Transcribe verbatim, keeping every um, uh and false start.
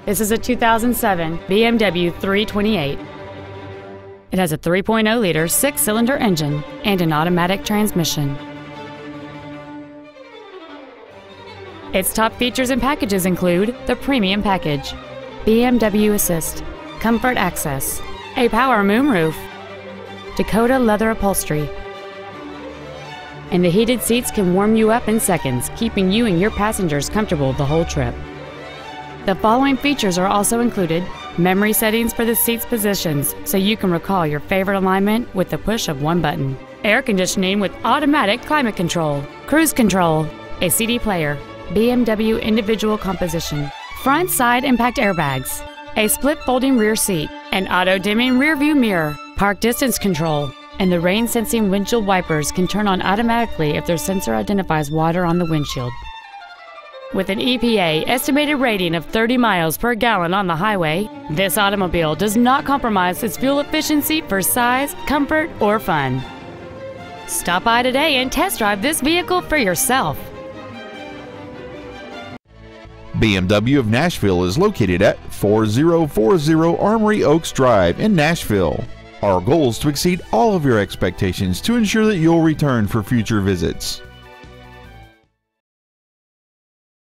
This is a two thousand seven B M W three twenty-eight. It has a three point oh liter six-cylinder engine and an automatic transmission. Its top features and packages include the Premium Package, B M W Assist, Comfort Access, a power moonroof, Dakota leather upholstery, and the heated seats can warm you up in seconds, keeping you and your passengers comfortable the whole trip. The following features are also included: memory settings for the seat's positions so you can recall your favorite alignment with the push of one button, air conditioning with automatic climate control, cruise control, a C D player, B M W individual composition, front side impact airbags, a split folding rear seat, an auto-dimming rear view mirror, park distance control, and the rain-sensing windshield wipers can turn on automatically if their sensor identifies water on the windshield. With an E P A estimated rating of thirty miles per gallon on the highway, this automobile does not compromise its fuel efficiency for size, comfort, or fun. Stop by today and test drive this vehicle for yourself. B M W of Nashville is located at four thousand forty Armory Oaks Drive in Nashville. Our goal is to exceed all of your expectations to ensure that you'll return for future visits.